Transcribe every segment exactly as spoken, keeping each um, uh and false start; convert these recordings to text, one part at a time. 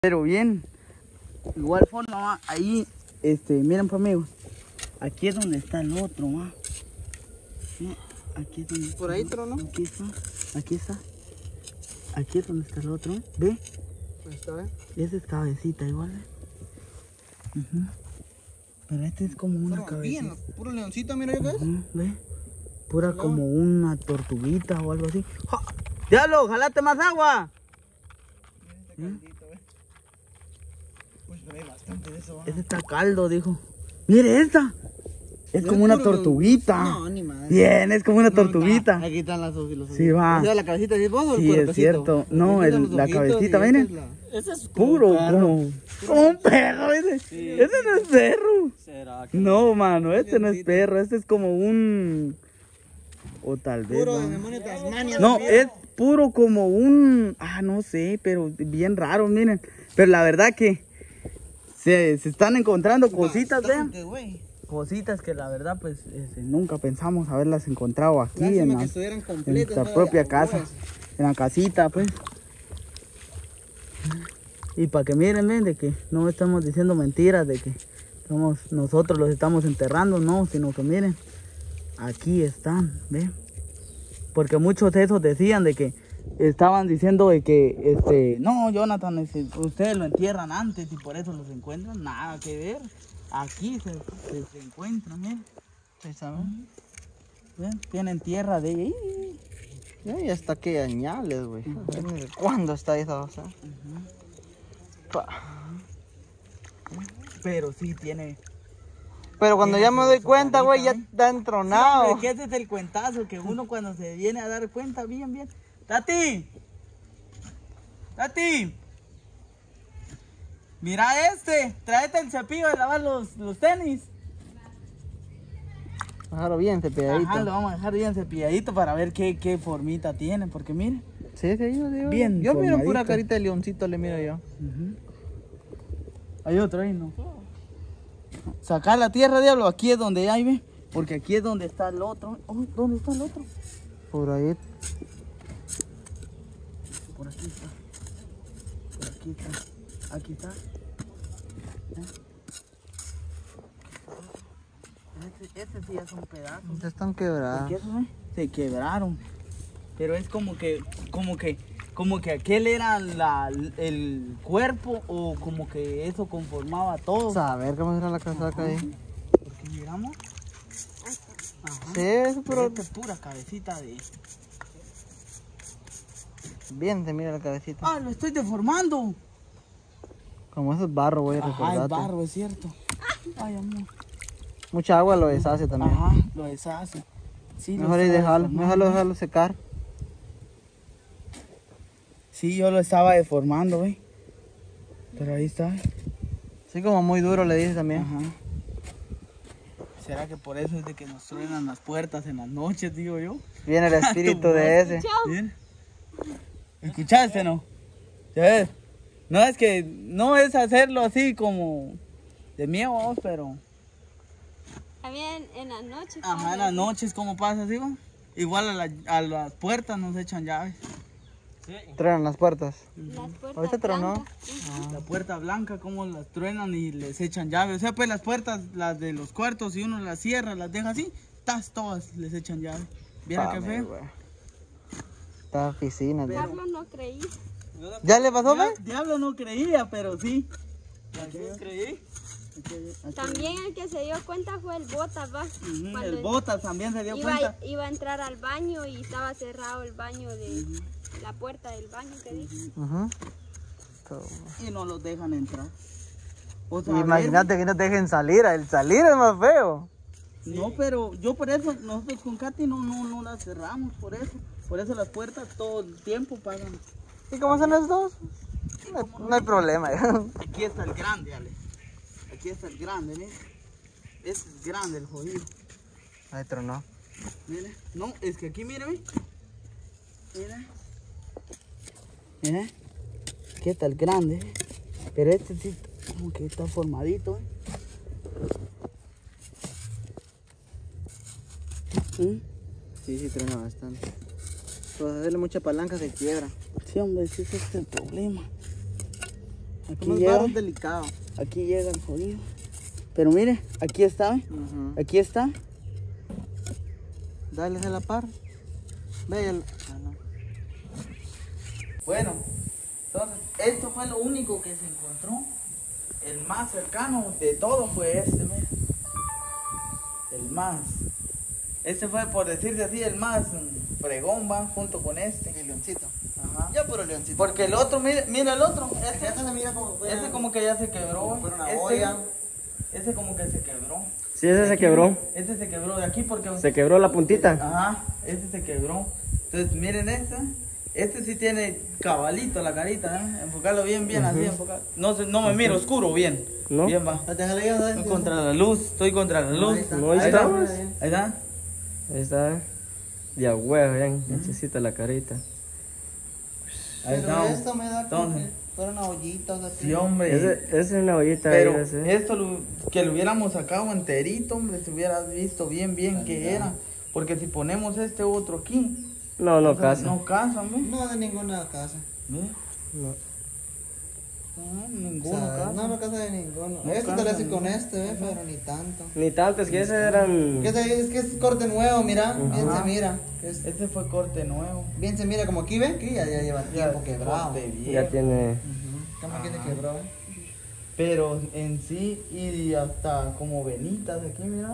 Pero bien, igual forma, ¿va? Ahí, este, miren pues amigos, aquí es donde está el otro, ¿va? No, aquí es donde está. Por ahí, pero no. Aquí está, aquí está. Aquí es donde está el otro, ¿eh? ¿Ve? Ahí está, ¿eh? Esa es cabecita igual, ¿eh? Uh-huh. Pero este es como una Pero cabecita. bien, puro leoncito, mira yo qué es. Uh-huh. ¿Ve? Pura No. como una tortuguita o algo así. ¡Ja! ¡Diablo! ¡Jalate más agua! Mira este caldito, ¿eh? Uy, pero hay bastante de eso, ¿va? Este está caldo, dijo. ¡Mire esta! Es como una tortuguita. No, ni madre. Bien, es como una tortuguita. Aquí están las ojos. Los Sí, va. O sea, la cabecita ¿sí vos o el Sí, cuerpecito? es cierto. No, Aquí están el- los la ojitos cabecita, y esta miren. es la- Ese es Puro, un perro. como, como un perro. Ese, Sí. ese no es perro. ¿Será que No, mano, este no es perro. Este es como un... O tal vez... Puro va. de demonio Tasmania. No, también. es puro como un... Ah, no sé, pero bien raro, miren. Pero la verdad que se, se están encontrando cositas, vean. Bastante, güey. Cositas que la verdad pues este, nunca pensamos haberlas encontrado aquí en, Lástima la, que estuvieran en completas. nuestra ¿no? propia Ya, casa, pues. en la casita pues. Y para que miren, ven, de que no estamos diciendo mentiras, de que somos nosotros los estamos enterrando, no, sino que miren, aquí están, ven. Porque muchos de esos decían de que estaban diciendo de que, este, no, Jonathan, ese, ustedes lo entierran antes y por eso los encuentran, nada que ver. Aquí se, se, se encuentran, miren. Ahí está, ¿no? ¿Ven? Tienen tierra de ahí. Ya, ya está que añales, güey. ¿Cuándo está esa cosa? Pa. Pero sí tiene. Pero cuando Tiene ya me su- doy su cuenta, güey, ya carita, ¿eh? está No, entronado. que ese es el cuentazo que uno cuando se viene a dar cuenta bien, bien. ¡Tati! ¡Tati! Mira este, tráete el cepillo de lavar los, los tenis. Déjalo bien cepilladito. Ajá, lo vamos a dejar bien cepilladito para ver qué, qué formita tiene, porque miren. Sí, sí, yo digo. Bien Yo miro pura formadito. carita de leoncito, le miro yo. Ujú. Hay otro ahí, ¿no? Sacar la tierra, diablo, aquí es donde hay, ve. Porque aquí es donde está el otro. Oh, ¿dónde está el otro? Por ahí. Por aquí está. Por aquí está. Aquí está. ¿Eh? Este, este sí ya es un pedazo. Ya están quebradas. Porque esos, ¿eh? Se quebraron. Pero es como que, como que, como que aquel era la, el cuerpo o como que eso conformaba todo. A ver cómo será la casaca ahí. Porque miramos. Ajá. Sí, es puro. Esta es pura cabecita de... Bien se mira la cabecita. ¡Ah, lo estoy deformando! Como eso es barro, güey, Ajá, es recordate. barro, es cierto. Ay, amor. Mucha agua lo deshace también. Ajá, lo deshace. Sí, lo Mejor ahí estaba dejarlo, deformando. déjalo, déjalo secar. Sí, yo lo estaba deformando, güey. Pero ahí está. Sí, como muy duro le dice también. Ajá. ¿Será que por eso es de que nos truenan las puertas en las noches, digo yo? Viene el espíritu de ese. ¿Bien? ¿Escuchaste, no? ¿Sí? No es que, no es hacerlo así como de miedo, vamos, pero... También en las noches. Ajá, en las noches, ¿cómo pasa, así, va? Igual a, la- a las puertas nos echan llaves. Truenan las puertas. Las puertas Ahorita tronó. blancas. La puerta blanca, como las truenan y les echan llave. O sea, pues las puertas, las de los cuartos, si uno las cierra, las deja así, tas, todas les echan llave. ¿Viera qué Pame, feo? güey. Esta oficina. tío. Carlos no creí. ¿Ya le pasó, güey? Dia- Diablo no creía, pero sí. ¿Aquí creí? También el que se dio cuenta fue el Botas, ¿va? Ujú, Cuando el Botas también se dio iba, cuenta. iba a entrar al baño y estaba cerrado el baño de la puerta del baño que dije. Ajá. Y no los dejan entrar. O sea, a Imagínate que no te dejen salir. El salir es más feo. ver, no, pero yo por eso, nosotros con Katy no, no, no las cerramos, por eso. Por eso las puertas todo el tiempo pagan. ¿Y cómo son los dos? No, no hay problema. Aquí está el grande, Ale. Aquí está el grande, mire. Este es grande el jodido. Ahí tronó. Mire. No, es que aquí, mire, ve. Mire. Mire. Aquí está el grande. ¿Eh? Pero este sí, como que está formadito, ¿eh? ¿Mm? Sí, sí, truena bastante. Pues hacerle mucha palanca se quiebra. Sí, hombre, sí, ese es el problema. Aquí Somos llega, barros delicados. aquí llega el jodido. Pero mire, aquí está, ¿ve? Ujú. Aquí está. Dale a la par. Ve el... Ah, no. Bueno, entonces, esto fue lo único que se encontró. El más cercano de todo fue este, mira. El más. Este fue, por decirse así, el más mm, fregón, va, junto con este. El leoncito. Ajá. Ya puro leoncito. Porque el otro, mira, mira el otro. Este, Ya se mira como fue. este como que ya se quebró. Como fuera una este, olla. este como que se quebró. Sí, ese se quebró. Este se quebró de aquí porque... Se quebró la puntita. Ajá, este se quebró. Entonces, miren este. Este sí tiene cabalito la carita, ¿eh? Enfocarlo bien, bien, así, enfocar. No, se- no me miro oscuro, bien. ¿No? Bien, va. Déjale ya, dale. Estoy contra la luz, estoy contra la luz. Ahí está. No, ahí Ahí está. está. Ahí está. Ahí está. De a huevo, ya necesita la carita. Ahí Pero está. esto me da como Entonces, que fuera una ollita, o sea, sí, hombre. Ese, ese es una ollita Pero ahí, ese. esto lo- que lo hubiéramos sacado enterito, hombre, se hubiera visto bien, bien que era. Porque si ponemos este otro aquí, No, no o sea, casa. No casa, hombre. no de ninguna casa. Ve. No. No, O ninguno sea, casa. no, no casa de ninguno. No Este te casa lo hace de con ninguno. este, ¿ves? Pero ni tanto. Ni tanto, es que ese eran. Que es, es que es corte nuevo, mira. Bien Ajá. se mira. que es- Este fue corte nuevo. bien se mira, como aquí ven, que ya, ya lleva tiempo quebrado. corte viejo. Ya tiene. ¿Cómo que Ajá. se quebró? eh? Pero en sí, y hasta como venitas aquí, mira.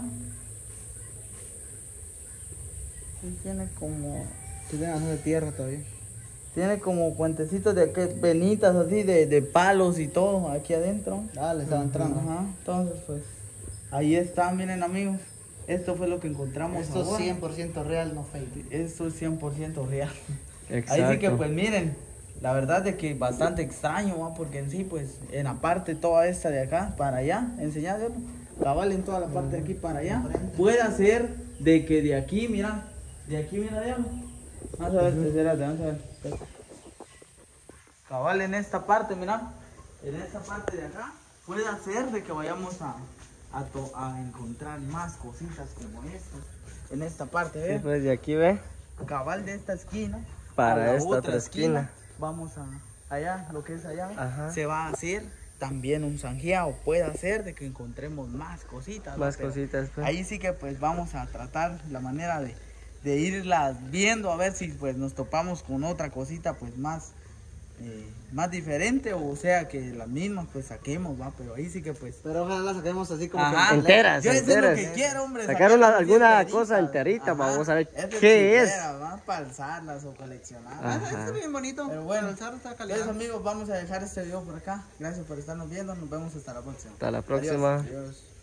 Sí, tiene como. Sí, tiene bastante tierra todavía. Tiene como puentecitos de que, venitas así, de, de palos y todo aquí adentro. Dale, estaba entrando. Ajá. Entonces, pues, ahí está, miren amigos. Esto fue lo que encontramos Esto es ahora. cien por ciento real, no fake. Esto es cien por ciento real. Exacto. Ahí sí que pues miren, la verdad de que bastante extraño, ¿va? Porque en sí pues en la parte toda esta de acá para allá, enseñarle, cabal en toda la parte de aquí para allá, puede ser de que de aquí, mira, de aquí mira, digamos. Vamos a ver, espérate, vamos a ver. espérate. Cabal en esta parte, mira, en esta parte de acá, puede ser de que vayamos a, a, to- a encontrar más cositas como estas, en esta parte, Sí, ¿ves? pues de aquí ve. Cabal de esta esquina Para a la esta otra esquina. vamos a allá, lo que es allá, Ajá. se va a hacer también un zanjeado, puede hacer de que encontremos más cositas, Más ¿va? Pero cositas, pues. ahí sí que pues vamos a tratar la manera de, de irlas viendo a ver si pues nos topamos con otra cosita pues más eh, más diferente, o sea que las mismas pues saquemos, va, pero ahí sí que pues Pero ojalá la saquemos así como Ajá. que Enteras, yo eso es lo enteras. que quiero, hombre. Sacar una- sacarlas bien alguna enteritas. cosa enterita, Ajá. vamos a ver Eso qué es. chingera, va, para alzarlas o coleccionarlas. Ajá. Ah, está bien bonito. Pero bueno, el cerro está entonces calidad. amigos, vamos a dejar este video por acá. Gracias por estarnos viendo, nos vemos hasta la próxima. Hasta la Adiós. próxima. Adiós.